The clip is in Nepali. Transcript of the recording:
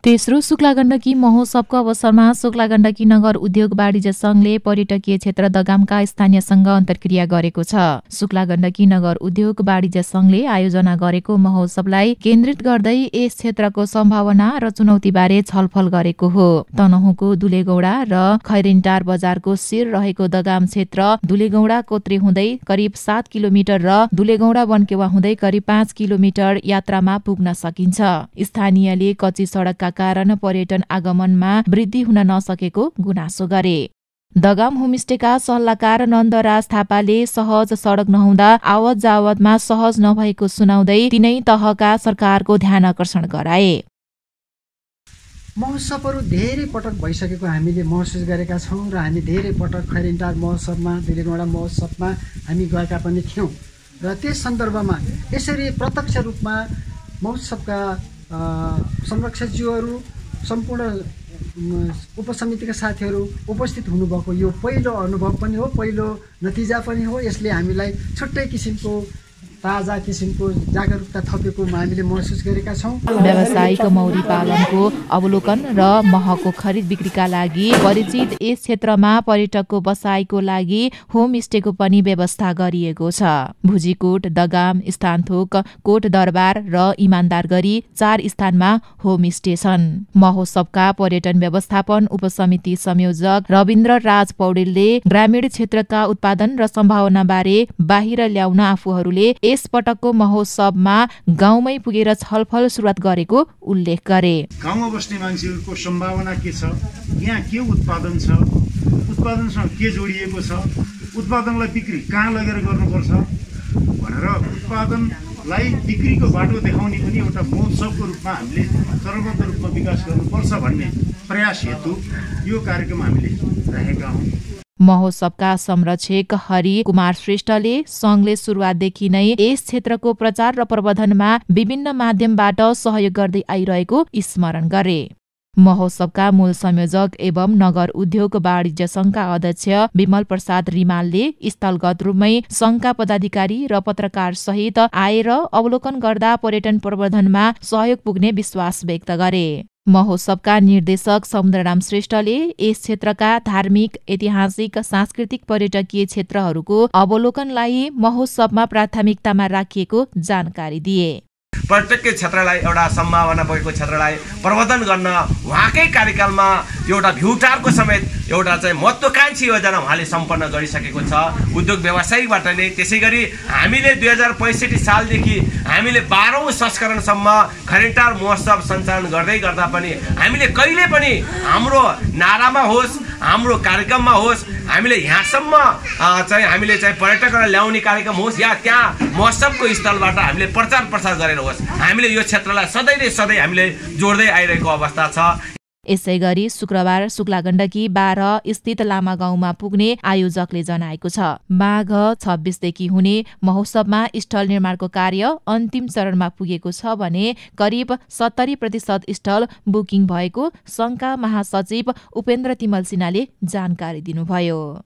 तेस्रो शुक्ला गण्डकी महोत्सवको अवसरमा शुक्ला गण्डकी नगर उद्योग वाणिज्य संघले पर्यटकीय क्षेत्र दगामका स्थानीयसँग अन्तर्क्रिया गरेको छ। शुक्ला गण्डकी नगर उद्योग वाणिज्य संघले आयोजना गरेको महोत्सवलाई केन्द्रित गर्दै यस क्षेत्रको सम्भावना र चुनौतीबारे छलफल गरेको हो। तनहुँको दुलेगौडा र खैरेन्टार बजारको शिर रहेको दगाम क्षेत्र दुलेगौडा कोत्रे हुँदै करिब 7 किलोमिटर र दुलेगौडा वनकेवा हुँदै करिब 5 किलोमिटर यात्रामा पुग्न सकिन्छ। स्थानीयले कच्ची सडकका कारण पर्यटन आगमनमा वृद्धि हुन नसकेको गुनासो गरे। दगाम होमस्टेका सल्लाहकार नन्दराज थापाले सहज सडक नहुँदा आवत जावतमा सहज नभएको सुनाउँदै तीनै तहका सरकारको ध्यान आकर्षण गराए। महोत्सवहरू धेरै पटक भइसकेको हामीले महसुस गरेका छौँ र हामी धेरै पटक खैरेन्टार महोत्सवमा दुलेगौडा महोत्सवमा हामी गएका पनि थियौँ र त्यस सन्दर्भमा यसरी प्रत्यक्ष रूपमा महोत्सवका संरक्षकज्यूहरू सम्पूर्ण उपसमितिका साथीहरू उपस्थित हुनुभएको यो पहिलो अनुभव पनि हो, पहिलो नतिजा पनि हो। यसले हामीलाई छुट्टै किसिमको ताजा किसिमको जागरुकता थपेको हामीले महसुस गरेका छौँ। व्यावसायिक मौरी पालनको अवलोकन र महको खरिद बिक्रीका लागि परिचित यस क्षेत्रमा पर्यटकको बसाइको लागि होमस्टेको पनि व्यवस्था गरिएको छ। भुजीकोट, दगाम, स्थानथोक, कोट दरबार र इमानदार गरी 4 स्थानमा होमस्टे छन्। महोत्सवका पर्यटन व्यवस्थापन उपसमिति संयोजक रविन्द्र राज पौडेलले ग्रामीण क्षेत्रका उत्पादन र सम्भावनाबारे बाहिर ल्याउन आफूहरूले यस पटकको महोत्सवमा गाउँमै पुगेर छलफल सुरुवात गरेको उल्लेख गरे। गाउँमा बस्ने मान्छेहरूको सम्भावना के छ, यहाँ के उत्पादन छ, उत्पादनसँग के जोडिएको छ, उत्पादनलाई बिक्री कहाँ लगेर गर्नुपर्छ भनेर उत्पादनलाई बिक्रीको बाटो देखाउने पनि एउटा महोत्सवको रूपमा हामीले चरणबद्ध रूपमा विकास गर्नुपर्छ भन्ने प्रयास हेतु यो कार्यक्रम हामीले राखेका हौँ। महोत्सवका संरक्षक हरि कुमार श्रेष्ठले संघले सुरुवातदेखि नै यस क्षेत्रको प्रचार र प्रवर्धनमा विभिन्न माध्यमबाट सहयोग गर्दै आइरहेको स्मरण गरे। महोत्सवका मूल संयोजक एवं नगर उद्योग वाणिज्य संघका अध्यक्ष विमल प्रसाद रिमालले स्थलगत रूपमै संघका पदाधिकारी र पत्रकार सहित आएर अवलोकन गर्दा पर्यटन प्रवर्धनमा सहयोग पुग्ने विश्वास व्यक्त गरे। महोत्सवका निर्देशक समुद्रराम श्रेष्ठले यस क्षेत्रका धार्मिक, ऐतिहासिक, सांस्कृतिक, पर्यटकीय क्षेत्रहरूको अवलोकनलाई महोत्सवमा प्राथमिकतामा राखिएको जानकारी दिए। पर्यटकीय क्षेत्रलाई एउटा सम्भावना भएको क्षेत्रलाई प्रवर्धन गर्न उहाँकै कार्यकालमा एउटा भ्युटारको समेत एउटा चाहिँ महत्त्वकांक्षी योजना उहाँले सम्पन्न गरिसकेको छ उद्योग व्यवसायीबाट नै। त्यसै गरी हामीले 2065 सालदेखि हामीले 12औं संस्करणसम्म खैरेन्टार महोत्सव सञ्चालन गर्दै गर्दा पनि हामीले कहिले पनि हाम्रो नारामा होस्, हाम्रो कार्यक्रममा होस्, हामीले यहाँसम्म चाहिँ हामीले चाहिँ पर्यटकलाई ल्याउने कार्यक्रम होस् या त्यहाँ महोत्सवको स्थलबाट हामीले प्रचार गरेर होस्, हामीले यो क्षेत्रलाई सधैँ हामीले जोड्दै आइरहेको अवस्था छ। यसै गरी शुक्रबार शुक्ला गण्डकी 12 स्थित लामा गाउँमा पुग्ने आयोजकले जनाएको छ। माघ 26 देखि हुने महोत्सवमा स्थल निर्माणको कार्य अन्तिम चरणमा पुगेको छ भने करिब 70% स्थल बुकिङ भएको संघका महासचिव उपेन्द्र तिमल सिन्हाले जानकारी दिनुभयो।